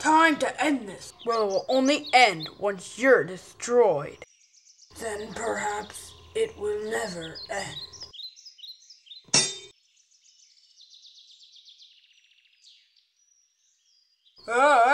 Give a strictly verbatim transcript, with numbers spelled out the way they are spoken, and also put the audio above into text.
time to end this. Well, it will only end once you're destroyed. Then perhaps it will never end. Ah!